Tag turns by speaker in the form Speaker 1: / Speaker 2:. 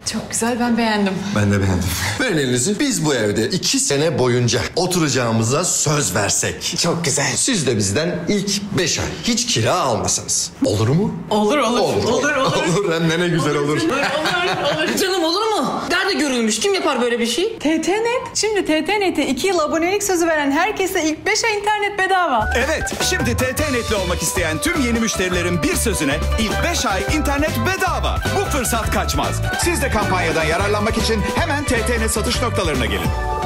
Speaker 1: Çok güzel, ben beğendim.
Speaker 2: Ben de beğendim. Verin elinizi. Biz bu evde 2 sene boyunca oturacağımıza söz versek.
Speaker 3: Çok güzel.
Speaker 2: Siz de bizden ilk 5 ay hiç kira almasanız. Olur mu?
Speaker 1: Olur.
Speaker 2: Olur hem de ne güzel olur.
Speaker 1: Olur.
Speaker 4: Canım olur mu? Nerede görülmüş? Kim yapar böyle bir şey?
Speaker 1: TTNet. Şimdi TTNet'e 2 yıl abonelik sözü veren herkese ilk 5 ay internet bedava.
Speaker 5: Evet, şimdi TTNet'li olmak isteyen tüm yeni müşterilerin bir sözüne ilk 5 ay internet bedava. Bu fırsat kaçmaz. Siz de kampanyadan yararlanmak için hemen TTNet satış noktalarına gelin.